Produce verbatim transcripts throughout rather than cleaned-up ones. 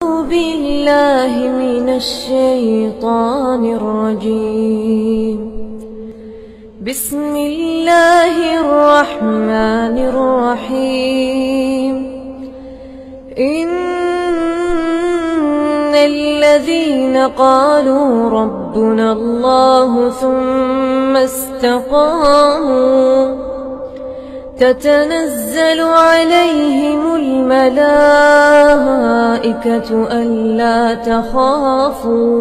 بالله من الشيطان الرجيم. بسم الله الرحمن الرحيم. إن الذين قالوا ربنا الله ثم استقاموا تتنزل عليهم الملائكة ألا تخافوا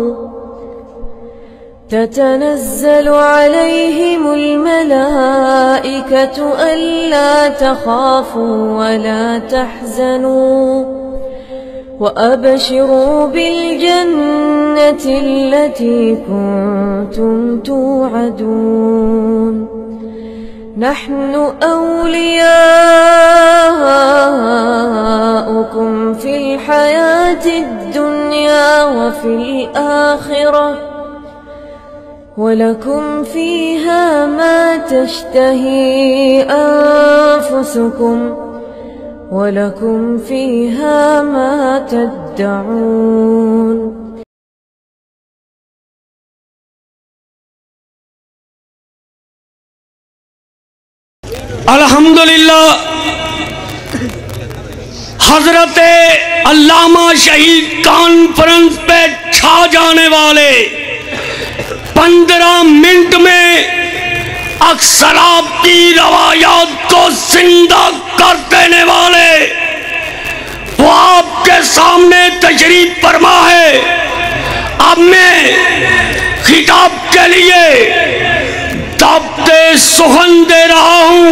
تتنزل عليهم الملائكة ألا تخافوا ولا تحزنوا وأبشروا بالجنة التي كنتم توعدون. نحن أولياؤكم في الحياة الدنيا وفي الآخرة ولكم فيها ما تشتهي أنفسكم ولكم فيها ما تدعون. الحمدللہ حضرت علامہ شہید کانفرنس پہ چھا جانے والے پندرہ منٹ میں اکثرات کی روایات کو زندہ کر دینے والے وہ آپ کے سامنے تشریف فرما ہے. اب میں خطاب کے لیے دعوت سخن دے رہا ہوں.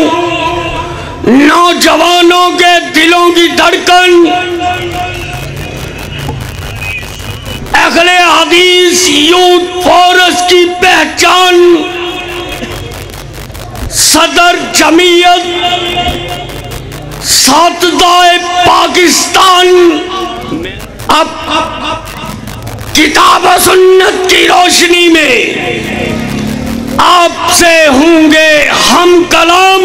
نوجوانوں کے دلوں کی دھڑکن اہل حدیث یوتھ فورس کی پہچان صدر جمعیت اساتذہ پاکستان اب کتاب و سنت کی روشنی میں آپ سے ہوں گے ہم کلام.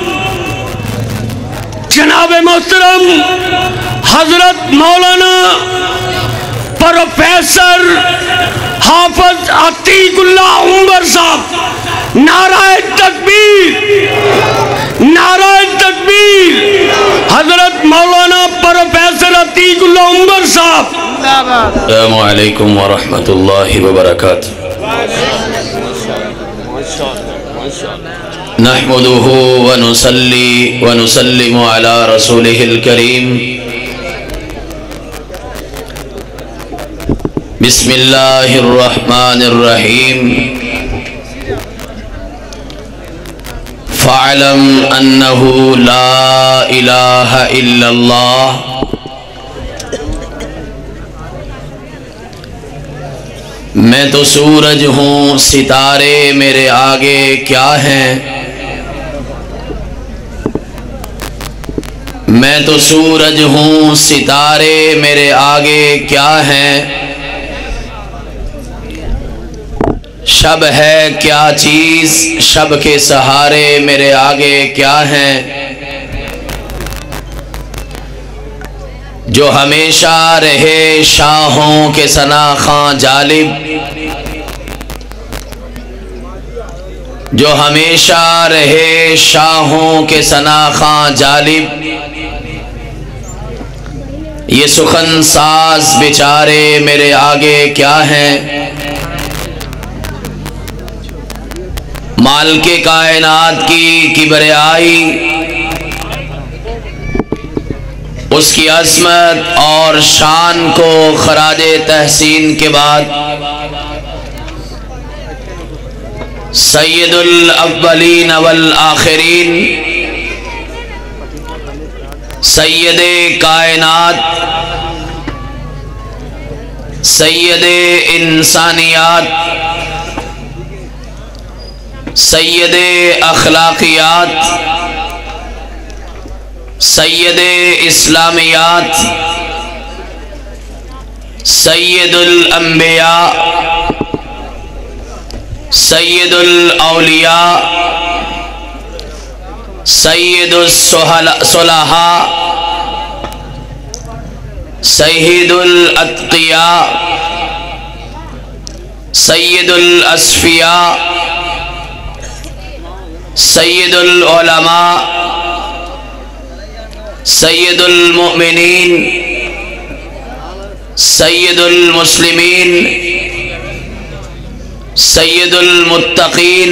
جناب محترم حضرت مولانا پروفیسر حافظ عتیق اللہ عمر صاحب. نعرہ تکبیر، نعرہ تکبیر. حضرت مولانا پروفیسر عتیق اللہ عمر صاحب. السلام علیکم ورحمۃ اللہ وبرکاتہ. نحمده ونصلي ونسلم على رسوله الكريم. بسم الله الرحمن الرحيم. فاعلم أنه لا إله إلا الله. میں تو سورج ہوں، ستارے میرے آگے کیا ہیں. میں تو سورج ہوں، ستارے میرے آگے کیا ہیں. شب ہے کیا چیز، شب کے سہارے میرے آگے کیا ہیں. جو ہمیشہ رہے شاہوں کے ثنا خواں جالب، جو ہمیشہ رہے شاہوں کے ثنا خواں جالب. یہ سخن ساز بیچارے میرے آگے کیا ہیں. مالک کائنات کی کبریائی، اس کی عظمت اور شان کو خراج تحسین کے بعد سید الاولین والآخرین، سید کائنات، سید انسانیات، سید اخلاقیات، سید اسلامیات، سید الانبیاء، سید الاولیاء، سید الصلحاء، سید الاتقیاء سید الاسفیاء سید العلماء سید المؤمنین سید المسلمین سید المتقین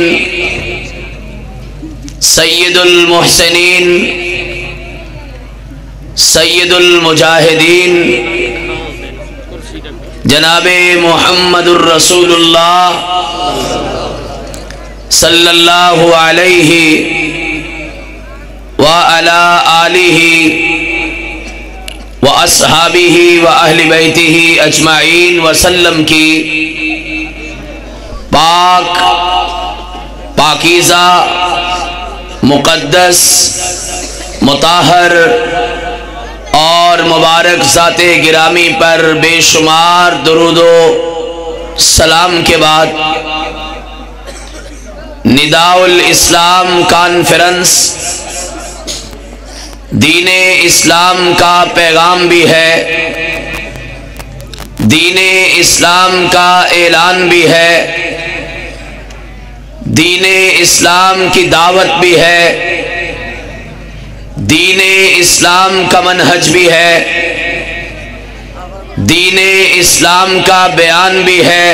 سید المحسنین سید المجاہدین جناب محمد الرسول اللہ صلی اللہ علیہ وعلی آلہ واصحابہ واہل بیتہ اجمعین وسلم کی پاک پاکیزہ مقدس مطہر اور مبارک ذات گرامی پر بے شمار درود و سلام کے بعد نداء الاسلام کانفرنس دین اسلام کا پیغام بھی ہے، دین اسلام کا اعلان بھی ہے، دین اسلام کی دعوت بھی ہے، دین اسلام کا منہج بھی ہے، دین اسلام کا بیان بھی ہے،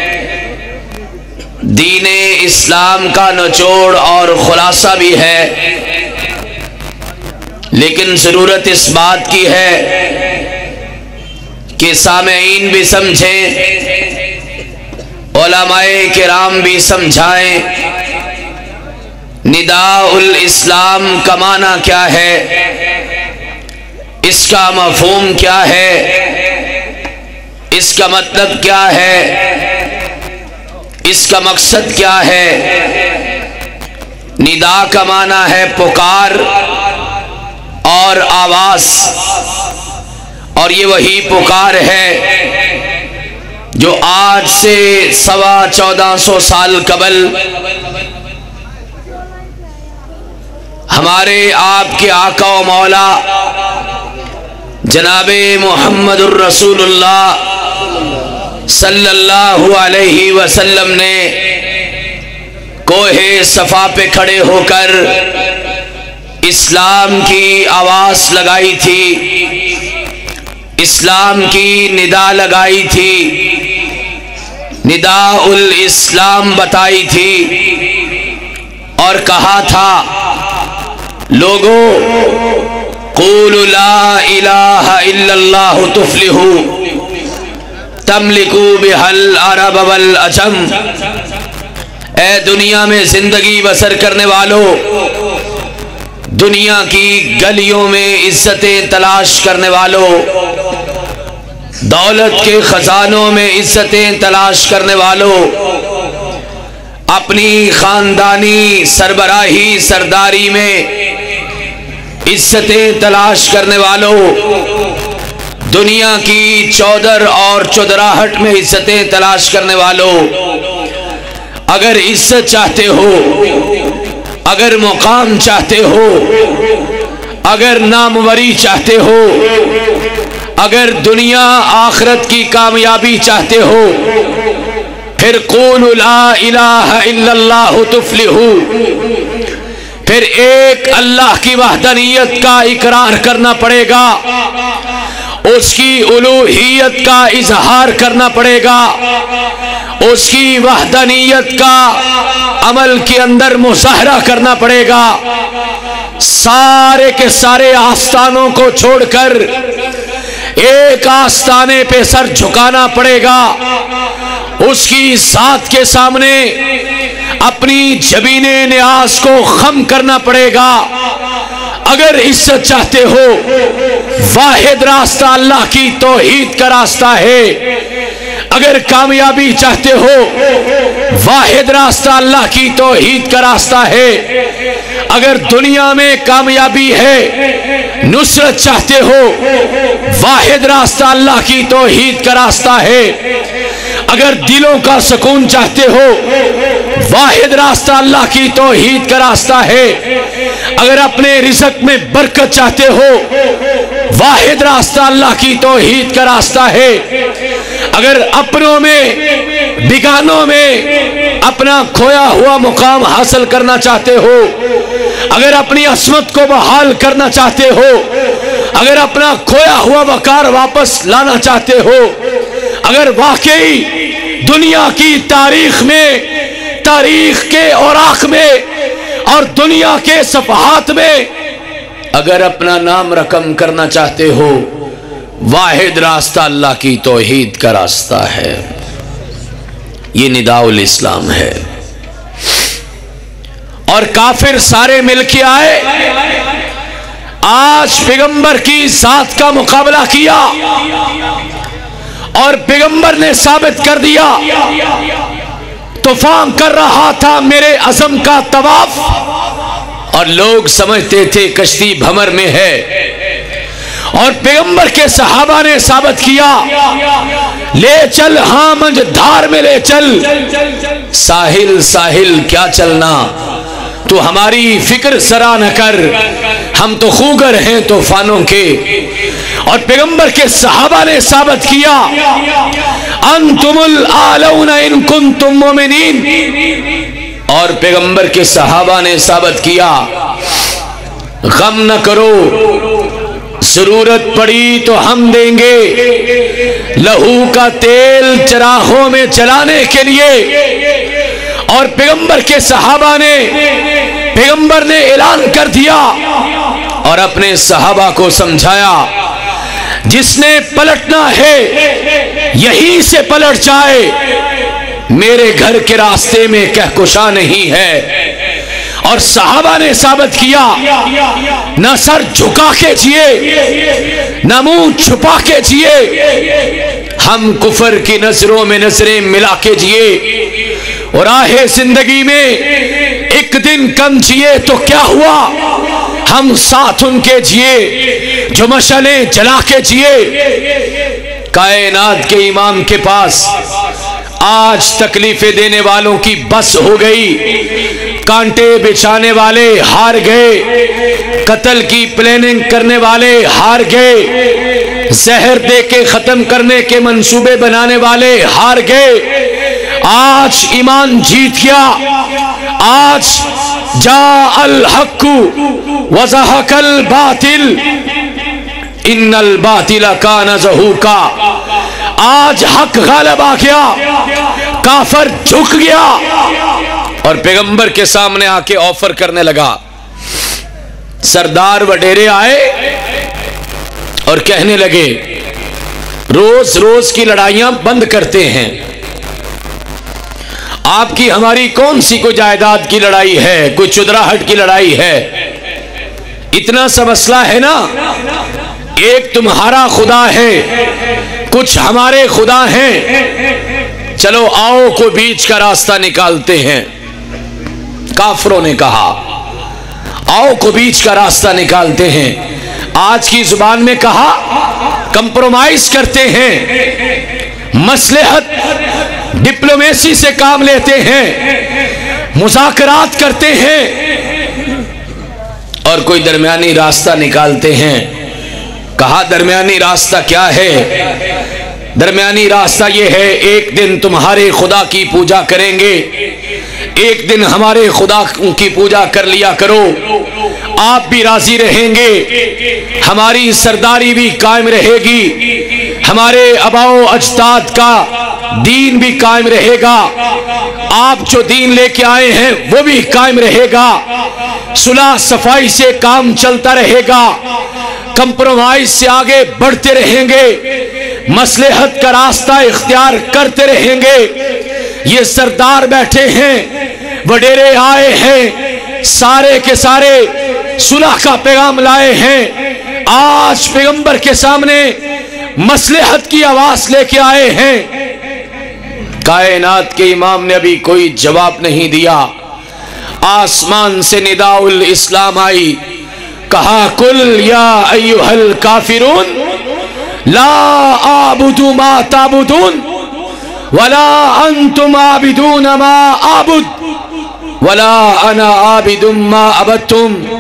دین اسلام کا نچوڑ اور خلاصہ بھی ہے۔ لیکن ضرورت اس بات کی ہے کہ سامعین بھی سمجھیں، علماء کرام بھی سمجھائیں نداء الاسلام کا معنی کیا ہے، اس کا مفہوم کیا ہے، اس کا مطلب کیا ہے، اس کا مقصد کیا ہے۔ نداء کا معنی ہے پکار اور آواز، اور یہ وہی پکار ہے جو آج سے سوا چودہ سو سال قبل ہمارے آپ کے آقا و مولا جناب محمد الرسول اللہ صلی اللہ علیہ وسلم نے کوہ صفا پہ کھڑے ہو کر اسلام کی آواز لگائی تھی، اسلام کی ندا لگائی تھی، نداء الاسلام بتائی تھی، اور کہا تھا لوگو قولوا لا الہ الا اللہ تفلحوا تملکوا بها العرب والعجم۔ اے دنیا میں زندگی بسر کرنے والوں، دنیا کی گلیوں میں عزتیں تلاش کرنے والوں، دولت کے خزانوں میں عزتیں تلاش کرنے والوں، اپنی خاندانی سربراہی سرداری میں عزتیں تلاش کرنے والوں، دنیا کی چودر اور چودراہٹ میں عزتیں تلاش کرنے والوں، اگر عزت چاہتے ہو، اگر مقام چاہتے ہو، اگر ناموری چاہتے ہو، اگر دنیا آخرت کی کامیابی چاہتے ہو، پھر قولوا لا الہ الا اللہ تفلحوا، پھر ایک اللہ کی وحدانیت کا اقرار کرنا پڑے گا، اس کی الوہیت کا اظہار کرنا پڑے گا، اس کی وحدانیت کا عمل کے اندر مظاہرہ کرنا پڑے گا، سارے کے سارے آستانوں کو چھوڑ کر ایک آستانے پہ سر جھکانا پڑے گا، اس کی ذات کے سامنے اپنی جبین نیاز کو خم کرنا پڑے گا۔ اگر عزت چاہتے ہو، واحد راستہ اللہ کی توحید کا راستہ ہے۔ اگر کامیابی چاہتے ہو، واحد راستہ اللہ کی توحید کا راستہ ہے۔ اگر دنیا میں کامیابی ہے، نصرت چاہتے ہو، واحد راستہ اللہ کی توحید کا راستہ ہے۔ اگر دلوں کا سکون چاہتے ہو، واحد راستہ اللہ کی توحید کا راستہ ہے۔ اگر اپنے رزق میں برکت چاہتے ہو، واحد راستہ اللہ کی توحید کا راستہ ہے۔ اگر اپنوں میں بیگانوں میں اپنا کھویا ہوا مقام حاصل کرنا چاہتے ہو، اگر اپنی عصمت کو بحال کرنا چاہتے ہو، اگر اپنا کھویا ہوا وقار واپس لانا چاہتے ہو، اگر واقعی دنیا کی تاریخ میں، تاریخ کے اوراق میں اور دنیا کے صفحات میں اگر اپنا نام رقم کرنا چاہتے ہو، واحد راستہ اللہ کی توحید کا راستہ ہے۔ یہ نداء الاسلام ہے۔ اور کافر سارے مل کے آئے، آج پیغمبر کی ذات کا مقابلہ کیا اور پیغمبر نے ثابت کر دیا۔ طوفان کر رہا تھا میرے عزم کا طواف، اور لوگ سمجھتے تھے کشتی بھمر میں ہے، اور پیغمبر کے صحابہ نے ثابت کیا، لے چل ہاں منج دھار میں لے چل، ساحل ساحل کیا چلنا، تو ہماری فکر سرا نہ کر، ہم تو خوگر ہیں طوفانوں کے۔ اور پیغمبر کے صحابہ نے ثابت کیا، انتم الاعلون ان کنتم مومنین، اور پیغمبر کے صحابہ نے ثابت کیا، غم نہ کرو، ضرورت پڑی تو ہم دیں گے لہو کا تیل چراغوں میں چلانے کے لیے۔ اور پیغمبر کے صحابہ نے، پیغمبر نے اعلان کر دیا اور اپنے صحابہ کو سمجھایا، جس نے پلٹنا ہے یہیں سے پلٹ جائے، میرے گھر کے راستے میں کہکشاں نہیں ہے۔ اور صحابہ نے ثابت کیا، نہ سر جھکا کے جیے، نہ منہ چھپا کے جیے، ہم کفر کی نظروں میں نظریں ملا کے جیے، اور آہے زندگی میں ایک دن کم جیے تو کیا ہوا، ہم ساتھ ان کے جیے جو مشعلیں جلا کے جیے۔ کائنات کے امام کے پاس آج تکلیفیں دینے والوں کی بس ہو گئی، کانٹے بچھانے والے ہار گئے، قتل کی پلاننگ کرنے والے ہار گئے، زہر دے کے ختم کرنے کے منصوبے بنانے والے ہار گئے۔ آج ایمان جیت گیا، آج جاء الحق وزہق الباطل ان الباطل کان زہوقا، آج حق غالب آ گیا، کافر جھک گیا، اور پیغمبر کے سامنے آ کے آفر کرنے لگا۔ سردار وڈیرے آئے اور کہنے لگے، روز روز کی لڑائیاں بند کرتے ہیں، آپ کی ہماری کون سی کوئی جائیداد کی لڑائی ہے، کوئی چودراہٹ کی لڑائی ہے، اتنا سا مسئلہ ہے نا، ایک تمہارا خدا ہے، کچھ ہمارے خدا ہیں، چلو آؤ کو بیچ کا راستہ نکالتے ہیں۔ کافروں نے کہا آؤ کو بیچ کا راستہ نکالتے ہیں، آج کی زبان میں کہا کمپرومائز کرتے ہیں، مصلحت ڈپلومیسی سے کام لیتے ہیں، مذاکرات کرتے ہیں، اور کوئی درمیانی راستہ نکالتے ہیں۔ کہا درمیانی راستہ کیا ہے؟ درمیانی راستہ یہ ہے، ایک دن تمہارے خدا کی پوجا کریں گے، ایک دن ہمارے خدا کی پوجا کر لیا کرو، آپ بھی راضی رہیں گے، ہماری سرداری بھی قائم رہے گی، ہمارے آباؤ اجداد کا دین بھی قائم رہے گا، آپ جو دین لے کے آئے ہیں وہ بھی قائم رہے گا، صلح صفائی سے کام چلتا رہے گا، کمپرومائز سے آگے بڑھتے رہیں گے، مصلحت کا راستہ اختیار کرتے رہیں گے۔ یہ سردار بیٹھے ہیں، وڈیرے آئے ہیں، سارے کے سارے صلح کا پیغام لائے ہیں، آج پیغمبر کے سامنے مصلحت کی آواز لے کے آئے ہیں۔ کائنات کے امام نے ابھی کوئی جواب نہیں دیا، آسمان سے نداء الاسلام آئی، کہا کل یا ایھا الکافرون لا اعبد ما تعبدون ولا انتم عابدون ما اعبد ولا انا عابد ما عبدتم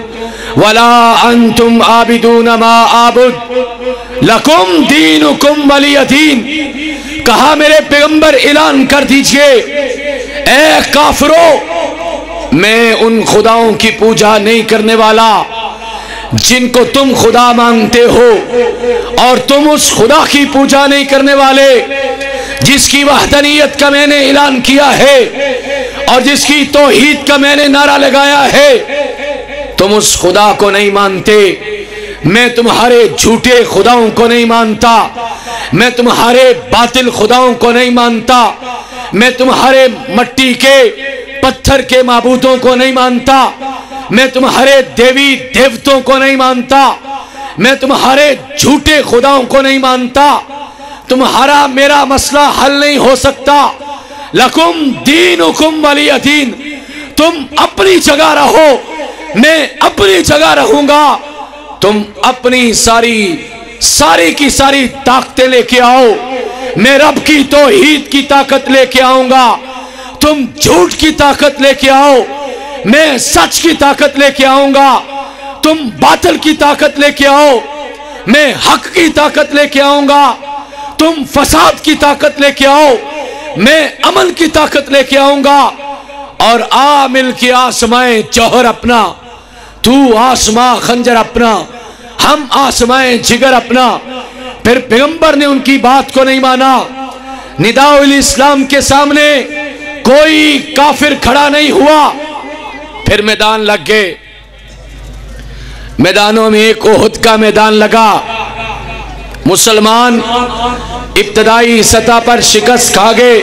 वला अंतुम आबिदून मा आबुद लकुम दीनुकुम वलिय दीन। कहा मेरे पैगंबर ऐलान कर दीजिए, ए काफिरों, मैं उन खुदाओं की पूजा नहीं करने वाला जिनको तुम खुदा मानते हो, और तुम उस खुदा की पूजा नहीं करने वाले जिसकी वहदनीयत का मैंने ऐलान किया है और जिसकी तौहीद का मैंने नारा लगाया है। तुम उस खुदा को नहीं मानते, मैं तुम्हारे झूठे खुदाओं को नहीं मानता, मैं तुम्हारे बातिल खुदाओं को नहीं मानता, मैं तुम्हारे मट्टी के पत्थर के माबूदों को नहीं मानता, मैं तुम्हारे देवी देवतों को नहीं मानता, मैं तुम्हारे झूठे खुदाओं को नहीं मानता। तुम्हारा मेरा मसला हल नहीं हो सकता। लकुम दीनुकुम वलिय दीन। तुम अपनी जगह रहो, मैं अपनी जगह रहूंगा। तुम अपनी सारी सारी की सारी ताकतें लेके आओ, मैं रब की तौहीद की ताकत लेके आऊंगा। तुम झूठ की ताकत लेके आओ, मैं सच की ताकत लेके आऊंगा। तुम बातिल की ताकत लेके आओ, मैं हक की ताकत लेके आऊंगा। तुम फसाद की ताकत लेके आओ, मैं अमन की ताकत लेके आऊंगा। और आ मिल के आसमाए जौहर अपना, तू आसमां खंजर अपना, हम आसमाए जिगर अपना। फिर पैगंबर ने उनकी बात को नहीं माना। निदाउल इस्लाम के सामने कोई काफिर खड़ा नहीं हुआ। फिर मैदान लग गए। मैदानों में एक ओहद का मैदान लगा। मुसलमान इब्तदाई सतह पर शिकस्त खा गए।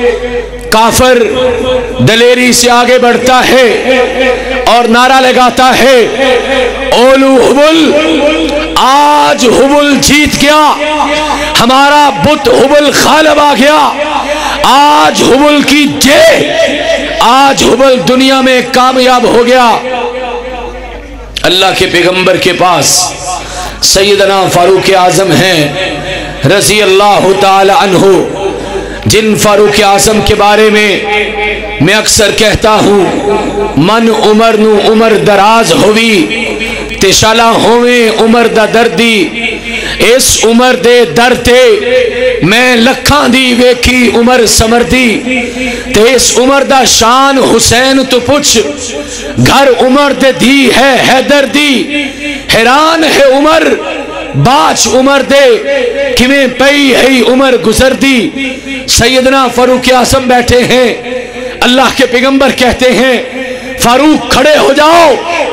काफिर दलेरी से आगे बढ़ता है और नारा लगाता है, ओलू हुबुल, आज हुबुल जीत गया, हमारा बुत हुबुल गालिब आ गया। आज हुबुल की जय, आज हुबुल दुनिया में कामयाब हो गया। अल्लाह के पैगंबर के पास सैयदना फारूक आजम हैं रज़ी अल्लाह ताला अन्हु, जिन फारूक आजम के बारे में मैं अक्सर कहता हूँ, मन उमर नु उमर दराज होवी ते शाला होवे उमर दा दर्दी। इस उमर दे दर ते मैं लखां दी वेखी उमर समरदी। ते इस उमर दा शान हुसैन तो पुछ, घर उमर दे दी है हैदर दी। हैरान है उमर बाच उमर दे, किवें पई है उमर गुजर दी। सैयदना फारूक आजम बैठे हैं। अल्लाह के पैगंबर कहते हैं, फारूक खड़े हो जाओ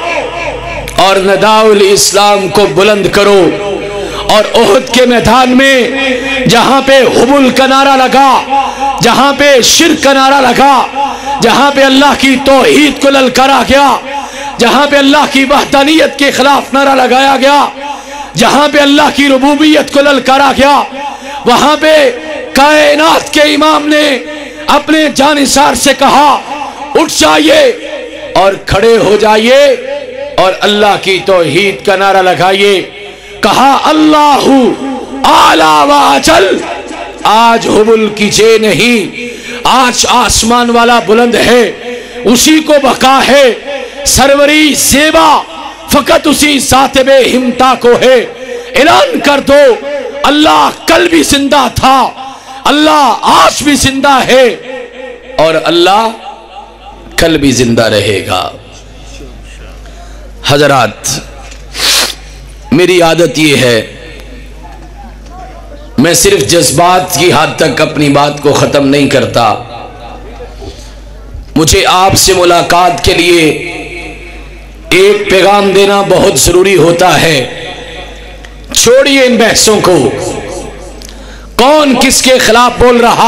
और नदाउल इस्लाम को बुलंद करो। और ओहद के मैदान में जहां पे हुबुल का नारा लगा, जहां पे शिर्क का नारा लगा, जहां पे अल्लाह की तौहीद को ललकारा गया, जहां पे अल्लाह की वहदानियत के खिलाफ नारा लगाया गया, जहां पे अल्लाह की रुबूबियत को ललकारा गया, वहां पे कायनात के इमाम ने अपने जानिसार से कहा, उठ जाइए और खड़े हो जाइए और अल्लाह की तौहीद का नारा लगाइए। कहा, अल्लाहु आला व अजल। आज हुबुल की जे नहीं, आज आसमान वाला बुलंद है, उसी को बका है। सरवरी सेवा फकत उसी सातिबे हिमता को है। ऐलान कर दो, अल्लाह कल भी जिंदा था, अल्लाह आज भी जिंदा है और अल्लाह कल भी जिंदा रहेगा। हजरात, मेरी आदत यह है, मैं सिर्फ जज्बात की हद तक अपनी बात को ख़त्म नहीं करता। मुझे आपसे मुलाकात के लिए एक पैगाम देना बहुत ज़रूरी होता है। छोड़िए इन बहसों को, कौन किसके खिलाफ बोल रहा।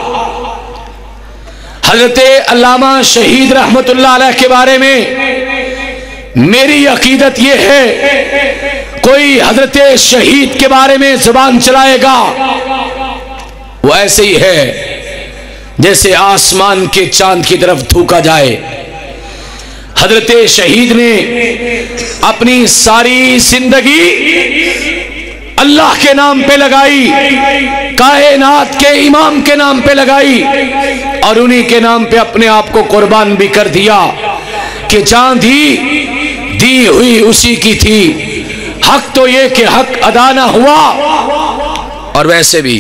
हज़रत अल्लामा शहीद रहमतुल्लाह अलैह के बारे में मेरी अकीदत यह है, कोई हजरत शहीद के बारे में जुबान चलाएगा वो ऐसे ही है जैसे आसमान के चांद की तरफ थूका जाए। हजरत शहीद ने अपनी सारी जिंदगी अल्लाह के नाम पे लगाई, कायनात के इमाम के नाम पे लगाई और उन्हीं के नाम पे अपने आप को कुर्बान भी कर दिया कि चांद ही دی ہوئی اسی کی تھی، حق تو یہ کہ حق ادا نہ ہوا، اور ویسے بھی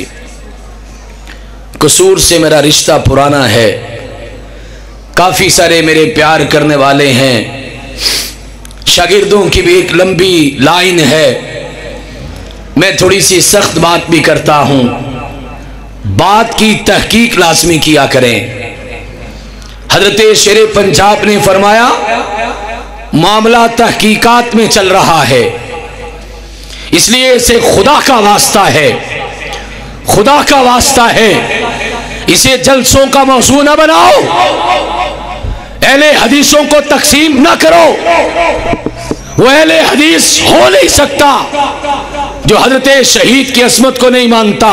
قصور سے میرا رشتہ پرانا ہے، کافی سارے میرے پیار کرنے والے ہیں، شاگردوں کی بھی ایک لمبی لائن ہے، میں تھوڑی سی سخت بات بھی کرتا ہوں، بات کی تحقیق لازمی کیا کریں۔ حضرت شیر پنجاب نے فرمایا معاملہ تحقیقات میں چل رہا ہے، اس لیے اسے خدا کا واسطہ ہے، خدا کا واسطہ ہے، اسے جلسوں کا موضوع نہ بناؤ، اہل حدیثوں کو تقسیم نہ کرو، وہ اہل حدیث ہو نہیں سکتا جو حضرت شہید کی عصمت کو نہیں مانتا۔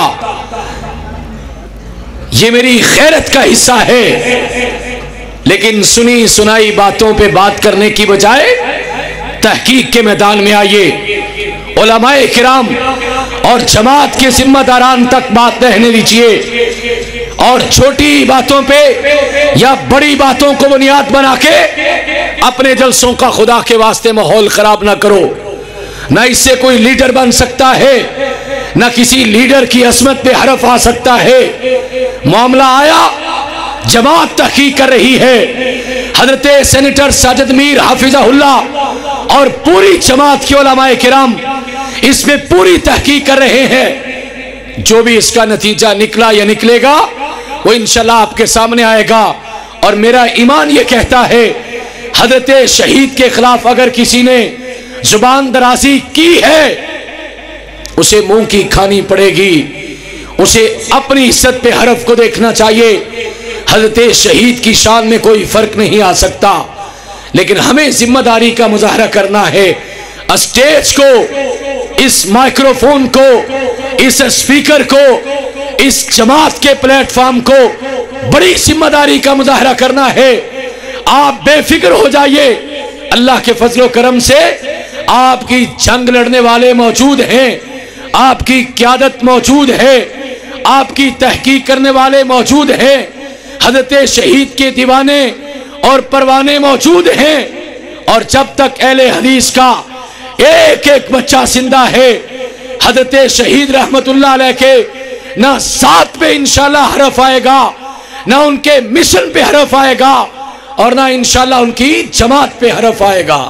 یہ میری خیرت کا حصہ ہے، لیکن سنی سنائی باتوں پہ بات کرنے کی بجائے تحقیق کے میدان میں آئیے، علماء کرام اور جماعت کے ذمہ داران تک بات رہنے دیجیے، اور چھوٹی باتوں پہ یا بڑی باتوں کو بنیاد بنا کے اپنے جلسوں کا خدا کے واسطے ماحول خراب نہ کرو۔ نہ اس سے کوئی لیڈر بن سکتا ہے، نہ کسی لیڈر کی عصمت پہ حرف آ سکتا ہے۔ معاملہ آیا، جماعت تحقیق کر رہی ہے، حضرت سینیٹر ساجد میر حافظہ اللہ اور پوری جماعت کے علماء کرام اس میں پوری تحقیق کر رہے ہیں، جو بھی اس کا نتیجہ نکلا یا نکلے گا وہ انشاءاللہ آپ کے سامنے آئے گا۔ اور میرا ایمان یہ کہتا ہے حضرت شہید کے خلاف اگر کسی نے زبان درازی کی ہے اسے منہ کی کھانی پڑے گی، اسے اپنی عزت پہ حرف کو دیکھنا چاہیے۔ حضرت شہید کی شان میں کوئی فرق نہیں آ سکتا، لیکن ہمیں ذمہ داری کا مظاہرہ کرنا ہے، اسٹیج کو، اس مائکروفون کو، اس اسپیکر کو، اس جماعت کے پلیٹ فارم کو بڑی ذمہ داری کا مظاہرہ کرنا ہے۔ آپ بے فکر ہو جائیے، اللہ کے فضل و کرم سے آپ کی جنگ لڑنے والے موجود ہیں، آپ کی قیادت موجود ہے، آپ کی تحقیق کرنے والے موجود ہیں، حضرت شہید کے دیوانے اور پروانے موجود ہیں، اور جب تک اہل حدیث کا ایک ایک بچہ زندہ ہے حضرت شہید رحمت اللہ علیہ کے نہ ذات پہ انشاءاللہ حرف آئے گا، نہ ان کے مشن پہ حرف آئے گا، اور نہ انشاءاللہ ان کی جماعت پہ حرف آئے گا۔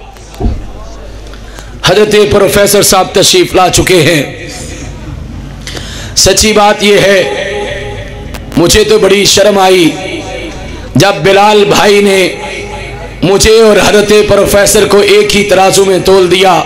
حضرت پروفیسر صاحب تشریف لا چکے ہیں۔ سچی بات یہ ہے مجھے تو بڑی شرم آئی جب بلال بھائی نے مجھے اور حضرت پروفیسر کو ایک ہی ترازو میں تول دیا۔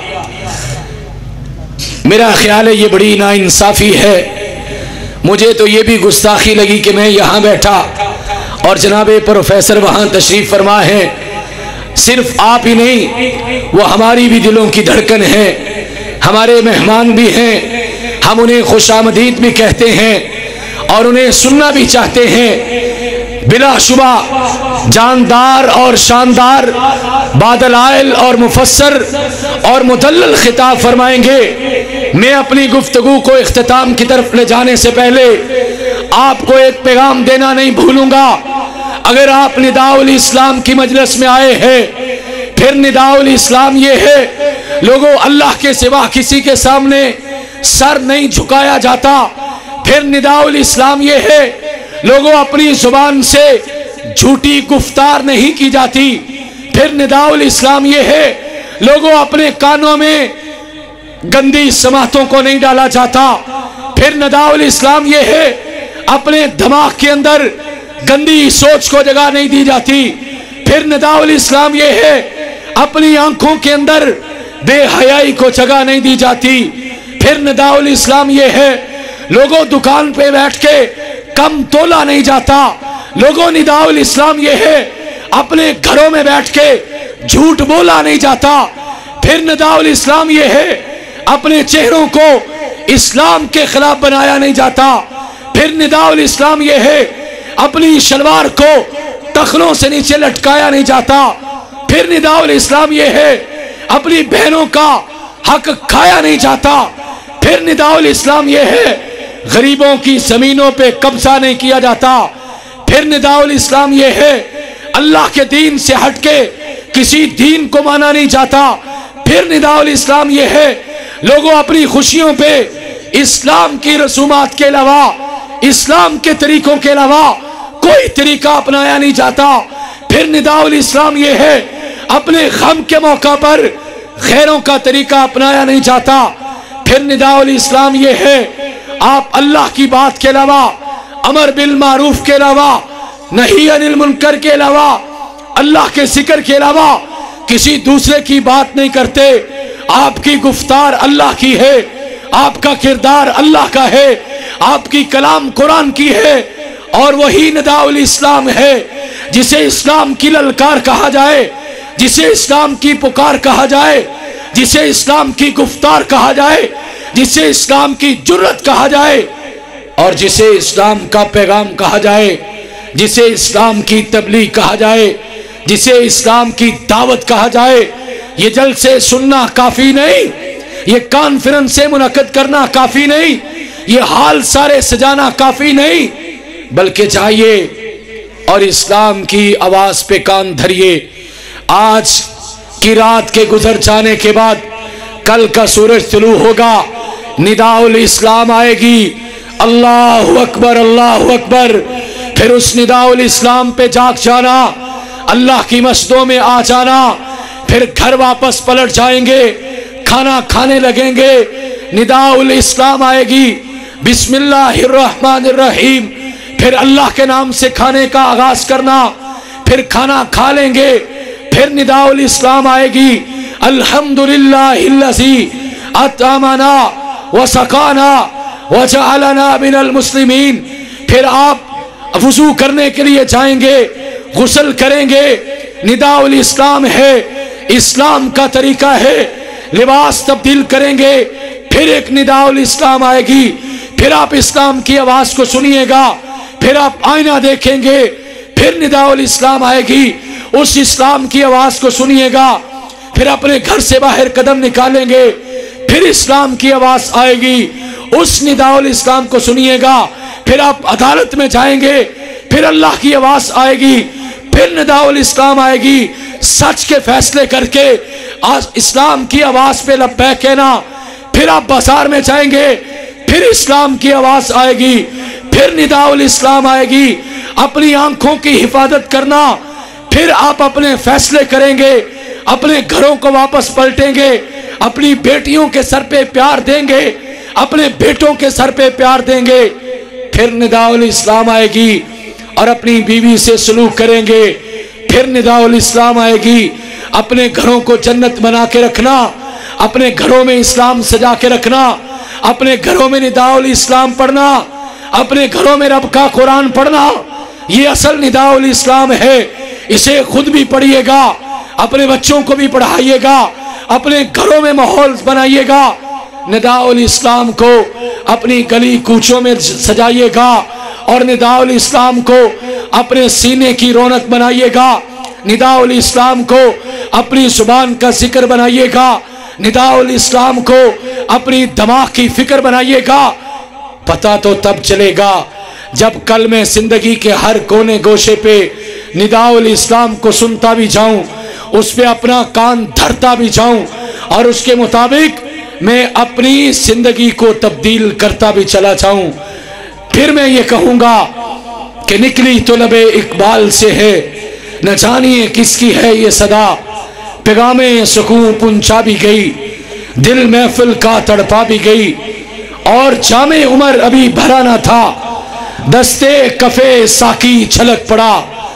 میرا خیال ہے یہ بڑی ناانصافی ہے، مجھے تو یہ بھی گستاخی لگی کہ میں یہاں بیٹھا اور جناب پروفیسر وہاں تشریف فرما ہے۔ صرف آپ ہی نہیں، وہ ہماری بھی دلوں کی دھڑکن ہے، ہمارے مہمان بھی ہیں، ہم انہیں خوش آمدید بھی کہتے ہیں اور انہیں سننا بھی چاہتے ہیں۔ بلا شبہ جاندار اور شاندار بادلائل اور مفسر اور مدلل خطاب فرمائیں گے۔ میں اپنی گفتگو کو اختتام کی طرف لے جانے سے پہلے آپ کو ایک پیغام دینا نہیں بھولوں گا۔ اگر آپ نداء الاسلام کی مجلس میں آئے ہیں، پھر نداء الاسلام یہ ہے لوگوں اللہ کے سوا کسی کے سامنے سر نہیں جھکایا جاتا، پھر نداء الاسلام یہ ہے لوگوں اپنی زبان سے جھوٹی گفتار نہیں کی جاتی، پھر نداء الاسلام یہ ہے لوگوں اپنے کانوں میں گندی سماعتوں کو نہیں ڈالا جاتا، پھر نداء الاسلام یہ ہے اپنے دماغ کے اندر گندی سوچ کو جگہ نہیں دی جاتی، پھر نداء الاسلام یہ ہے اپنی آنکھوں کے اندر بے حیائی کو جگہ نہیں دی جاتی، پھر نداء الاسلام یہ ہے لوگوں دکان پہ بیٹھ کے کم تولا نہیں جاتا، لوگوں نداء الاسلام یہ ہے اپنے گھروں میں بیٹھ کے جھوٹ بولا نہیں جاتا، پھر نداء الاسلام یہ ہے اپنے چہروں کو اسلام کے خلاف بنایا نہیں جاتا، پھر نداء الاسلام یہ ہے اپنی شلوار کو ٹخنوں سے نیچے لٹکایا نہیں جاتا، پھر نداء الاسلام یہ ہے اپنی بہنوں کا حق کھایا نہیں جاتا، پھر نداء الاسلام یہ ہے غریبوں کی زمینوں پہ قبضہ نہیں کیا جاتا، پھر نداء الاسلام یہ ہے اللہ کے دین سے ہٹ کے کسی دین کو مانا نہیں جاتا۔ پھر نداء الاسلام یہ ہے لوگوں اپنی خوشیوں پہ اسلام کی رسومات کے علاوہ، اسلام کے طریقوں کے علاوہ کوئی طریقہ اپنایا نہیں جاتا۔ پھر نداء الاسلام یہ ہے اپنے غم کے موقع پر غیروں کا طریقہ اپنایا نہیں جاتا۔ پھر نداء الاسلام یہ ہے آپ اللہ کی بات کے علاوہ، امر بالمعروف کے علاوہ، نہی عن المنکر کے علاوہ، اللہ کے ذکر کے علاوہ کسی دوسرے کی بات نہیں کرتے۔ آپ کی گفتار اللہ کی ہے، آپ کا کردار اللہ کا ہے، آپ کی کلام قرآن کی ہے، اور وہی نداء الاسلام ہے جسے اسلام کی للکار کہا جائے، جسے اسلام کی پکار کہا جائے، جسے اسلام کی گفتار کہا جائے، جسے اسلام کی جرت کہا جائے، اور جسے اسلام کا پیغام کہا جائے، جسے اسلام کی تبلیغ کہا جائے، جسے اسلام کی دعوت کہا جائے۔ یہ جلسے سننا کافی نہیں، یہ کانفرنس سے منعقد کرنا کافی نہیں، یہ حال سارے سجانا کافی نہیں، بلکہ جائیے اور اسلام کی آواز پہ کان دھریے۔ آج کی رات کے گزر جانے کے بعد کل کا سورج طلوع ہوگا، نداء الاسلام آئے گی، اللہ اکبر اللہ اکبر، پھر اس نداء الاسلام پہ جاگ جانا، اللہ کی مسجدوں میں آ جانا، پھر گھر واپس پلٹ جائیں گے، کھانا کھانے لگیں گے، نداء الاسلام آئے گی، بسم اللہ الرحمن الرحیم، پھر اللہ کے نام سے کھانے کا آغاز کرنا، پھر کھانا کھا لیں گے، پھر نداء الاسلام آئے گی، الحمدللہ الذی اطعمنا وسقانا وجعلنا من المسلمین۔ پھر آپ وضو کرنے کے لیے جائیں گے، غسل کریں گے، نداء الاسلام ہے، اسلام کا طریقہ ہے، لباس تبدیل کریں گے، پھر ایک نداء الاسلام آئے گی، پھر آپ اسلام کی آواز کو سنیے گا، پھر آپ آئینہ دیکھیں گے، پھر نداء الاسلام آئے گی، اس اسلام کی آواز کو سنیے گا، پھر اپنے گھر سے باہر قدم نکالیں گے، پھر اسلام کی آواز آئے گی، اس نداء الاسلام کو سنیے گا، پھر آپ عدالت میں جائیں گے، پھر اللہ کی آواز آئے گی، پھر نداء الاسلام آئے گی، سچ کے فیصلے کر کے اسلام کی آواز پہ لبیک کہنا، پھر آپ بازار میں جائیں گے، پھر اسلام کی آواز آئے گی، پھر نداء الاسلام آئے گی، اپنی آنکھوں کی حفاظت کرنا، پھر آپ اپنے فیصلے کریں گے، اپنے گھروں کو واپس پلٹیں گے، اپنی بیٹیوں کے سر پہ پیار دیں گے، اپنے بیٹوں کے سر پہ پیار دیں گے، پھر نداء الاسلام آئے گی اور اپنی بیوی سے سلوک کریں گے، پھر نداء الاسلام آئے گی، اپنے گھروں کو جنت بنا کے رکھنا، اپنے گھروں میں اسلام سجا کے رکھنا، اپنے گھروں میں نداء الاسلام پڑھنا، اپنے گھروں میں رب کا قرآن پڑھنا، یہ اصل نداء الاسلام ہے۔ اسے خود بھی پڑھیے گا، اپنے بچوں کو بھی پڑھائیے گا، اپنے گھروں میں ماحول بنائیے گا، نداء الاسلام کو اپنی گلی کوچوں میں سجائیے گا، اور نداء الاسلام کو اپنے سینے کی رونق بنائیے گا، نداء الاسلام کو اپنی زبان کا ذکر بنائیے گا، نداء الاسلام کو اپنی دماغ کی فکر بنائیے گا۔ پتہ تو تب چلے گا جب کل میں زندگی کے ہر کونے گوشے پہ نداء الاسلام کو سنتا بھی جاؤں، اس پہ اپنا کان دھرتا بھی جاؤں، اور اس کے مطابق میں اپنی زندگی کو تبدیل کرتا بھی چلا جاؤں۔ پھر میں یہ کہوں گا کہ نکلی تو لب اقبال سے ہے، نہ جانیے کس کی ہے یہ صدا، پیغام سکون پہنچا بھی گئی، دل محفل کا تڑپا بھی گئی، اور جام عمر ابھی بھرا نہ تھا، دستے کفے ساکی چھلک پڑا،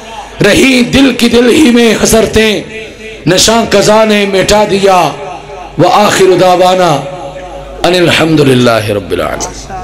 رہی دل کی دل ہی میں حسرتیں، نشاں قضا نے مٹا دیا، وآخر دعوانا ان الحمدللہ رب العالمین۔